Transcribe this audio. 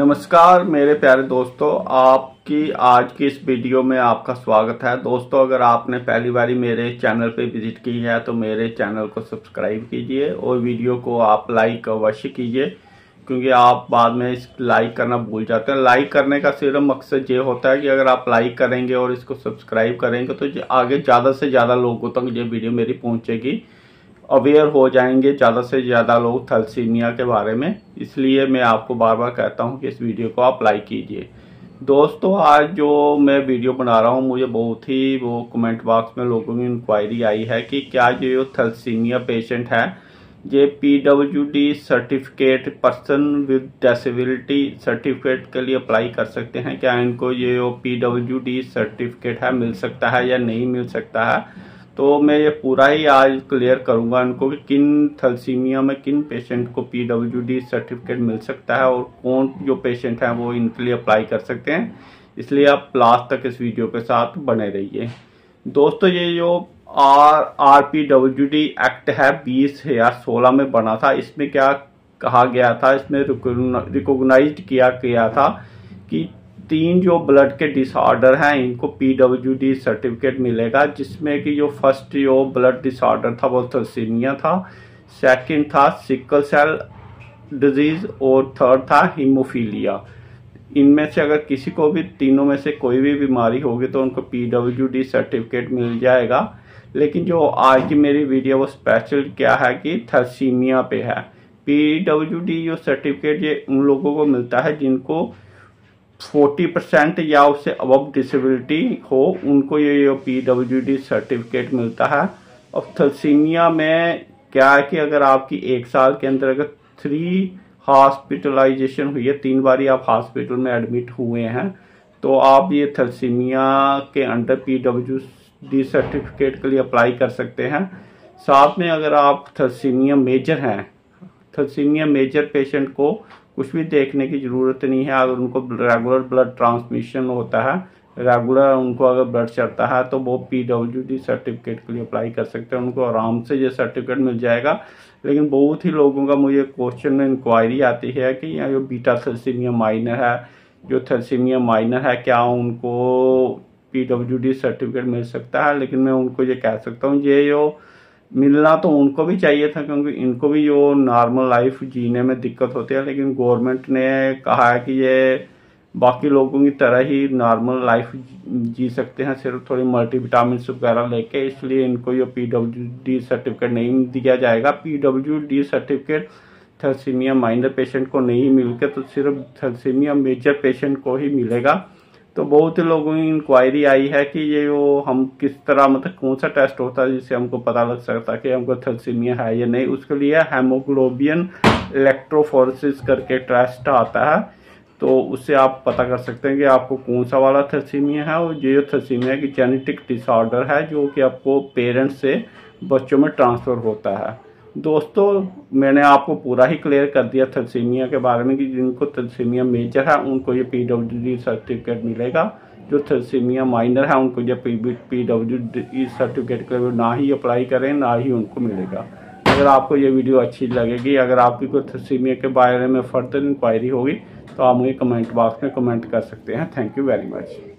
नमस्कार मेरे प्यारे दोस्तों, आपकी आज की इस वीडियो में आपका स्वागत है। दोस्तों, अगर आपने पहली बारी मेरे चैनल पे विजिट की है तो मेरे चैनल को सब्सक्राइब कीजिए और वीडियो को आप लाइक अवश्य कीजिए, क्योंकि आप बाद में इस लाइक करना भूल जाते हैं। लाइक करने का सिर्फ मकसद ये होता है कि अगर आप लाइक करेंगे और इसको सब्सक्राइब करेंगे तो आगे ज़्यादा से ज़्यादा लोगों तक ये वीडियो मेरी पहुँचेगी, अवेयर हो जाएंगे ज़्यादा से ज़्यादा लोग थैलेसीमिया के बारे में। इसलिए मैं आपको बार बार कहता हूं कि इस वीडियो को आप लाइक कीजिए। दोस्तों, आज जो मैं वीडियो बना रहा हूं, मुझे बहुत ही कमेंट बॉक्स में लोगों की इंक्वायरी आई है कि क्या जो थैलेसीमिया पेशेंट है ये PWD certificate, person with disability certificate के लिए अप्लाई कर सकते हैं। क्या इनको ये PWD सर्टिफिकेट है मिल सकता है या नहीं मिल सकता है। तो मैं ये पूरा ही आज क्लियर करूंगा इनको कि किन थैलेसीमिया में किन पेशेंट को PWD सर्टिफिकेट मिल सकता है और कौन जो पेशेंट हैं वो इनके लिए अप्लाई कर सकते हैं। इसलिए आप लास्ट तक इस वीडियो के साथ बने रहिए। दोस्तों, ये जो RPWD एक्ट है 2016 में बना था। इसमें क्या कहा गया था, इसमें रिकॉग्नाइज्ड किया गया था कि 3 जो ब्लड के डिसऑर्डर हैं इनको PWD सर्टिफिकेट मिलेगा, जिसमें कि जो फर्स्ट जो ब्लड डिसऑर्डर था वो थैलेसीमिया था, सेकंड था सिकल सेल डिजीज और थर्ड था हीमोफीलिया। इनमें से अगर किसी को भी तीनों में से कोई भी बीमारी होगी तो उनको PWD सर्टिफिकेट मिल जाएगा। लेकिन जो आज की मेरी वीडियो वो स्पेशल क्या है कि थैलेसीमिया पे है। PWD जो सर्टिफिकेट ये उन लोगों को मिलता है जिनको 40% या उससे अबव डिसेबिलिटी हो, उनको ये PWD सर्टिफिकेट मिलता है। और थैलेसीमिया में क्या है कि अगर आपकी 1 साल के अंदर अगर 3 हॉस्पिटलाइजेशन हुई है, 3 बारी आप हॉस्पिटल में एडमिट हुए हैं, तो आप ये थैलेसीमिया के अंडर PWD सर्टिफिकेट के लिए अप्लाई कर सकते हैं। साथ में अगर आप थैलेसीमिया मेजर हैं, थैलेसीमिया मेजर पेशेंट को कुछ भी देखने की ज़रूरत नहीं है। अगर उनको रेगुलर ब्लड ट्रांसमिशन होता है, रेगुलर उनको अगर ब्लड चढ़ता है, तो वो PWD सर्टिफिकेट के लिए अप्लाई कर सकते हैं। उनको आराम से ये सर्टिफिकेट मिल जाएगा। लेकिन बहुत ही लोगों का मुझे क्वेश्चन में इंक्वायरी आती है कि यहाँ जो बीटा थैलेसीमिया माइनर है, जो थैलेसीमिया माइनर है, क्या उनको PWD सर्टिफिकेट मिल सकता है। लेकिन मैं उनको ये कह सकता हूँ, ये जो मिलना तो उनको भी चाहिए था, क्योंकि इनको भी जो नॉर्मल लाइफ जीने में दिक्कत होती है। लेकिन गवर्नमेंट ने कहा है कि ये बाकी लोगों की तरह ही नॉर्मल लाइफ जी सकते हैं, सिर्फ थोड़ी मल्टीविटामिन वगैरह लेके। इसलिए इनको ये PWD सर्टिफिकेट नहीं दिया जाएगा। PWD certificate thalassaemia minor patient को नहीं मिलकर तो सिर्फ थैलेसीमिया मेजर पेशेंट को ही मिलेगा। तो बहुत ही लोगों की इंक्वायरी आई है कि ये वो हम किस तरह, मतलब कौन सा टेस्ट होता है जिससे हमको पता लग सकता है कि हमको थैलेसीमिया है या नहीं। उसके लिए हेमोग्लोबिन इलेक्ट्रोफोरेसिस करके टेस्ट आता है, तो उससे आप पता कर सकते हैं कि आपको कौन सा वाला थैलेसीमिया है। और ये थैलेसीमिया की जेनेटिक डिसऑर्डर है जो कि आपको पेरेंट्स से बच्चों में ट्रांसफ़र होता है। दोस्तों, मैंने आपको पूरा ही क्लियर कर दिया थैलेसीमिया के बारे में कि जिनको थैलेसीमिया मेजर है उनको ये PWD सर्टिफिकेट मिलेगा। जो थैलेसीमिया माइनर है उनको ये PWD सर्टिफिकेट के लिए ना ही अप्लाई करें, ना ही उनको मिलेगा। अगर आपको ये वीडियो अच्छी लगेगी, अगर आपकी कोई थैलेसीमिया के बारे में फर्दर इंक्वायरी होगी तो आप मुझे कमेंट बॉक्स में कमेंट कर सकते हैं। Thank you very much.